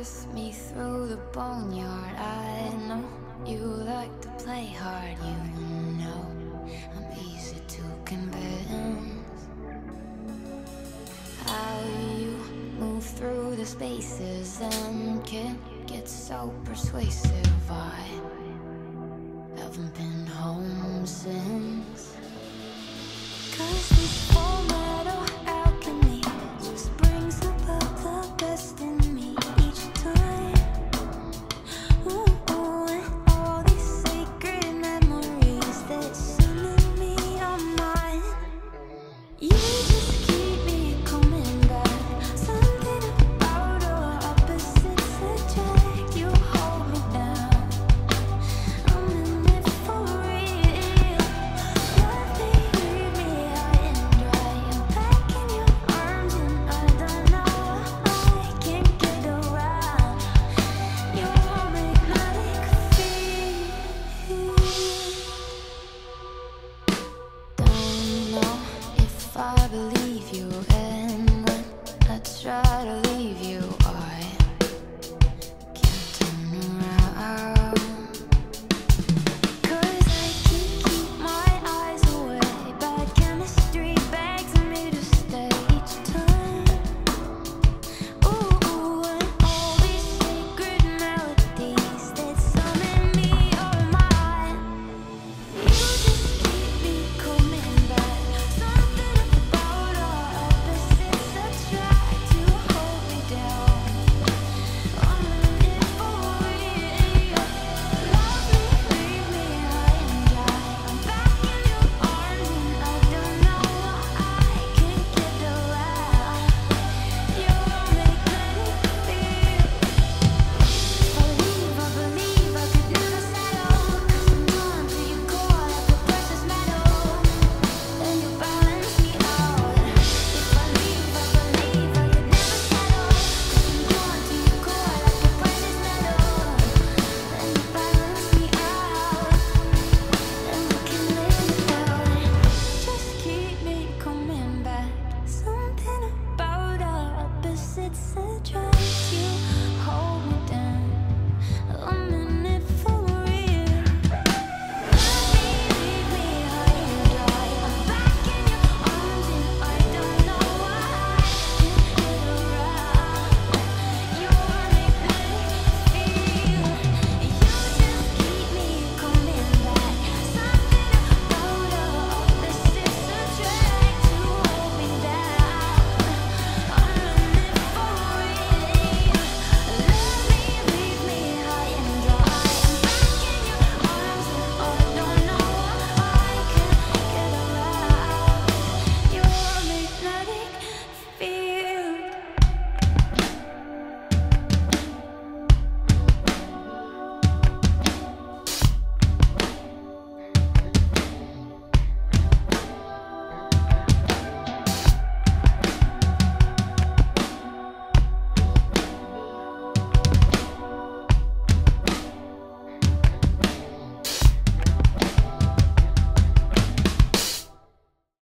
press me through the boneyard. I know you like to play hard. You know I'm easy to convince. How you move through the spaces and can get so persuasive. I haven't been home since. 'Cause this full metal alchemy just brings about the best in me each time. Ooh, and all these sacred memories that suddenly are mine. You just keep me coming back. Something about our opposites attract. You hold me down. I'm in it for real. Nothing leave me high and dry. I'm back in your arms and I don't know I can't get around your magnetic field. Don't know if I believe you